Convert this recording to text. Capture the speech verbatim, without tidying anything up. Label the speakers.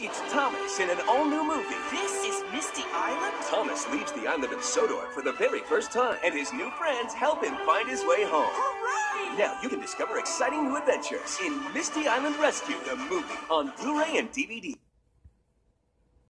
Speaker 1: It's Thomas in an all-new movie.
Speaker 2: This is Misty Island?
Speaker 1: Thomas leaves the island of Sodor for the very first time, and his new friends help him find his way home.
Speaker 2: Hooray!
Speaker 1: Now you can discover exciting new adventures in Misty Island Rescue, the movie, on Blu-ray and D V D.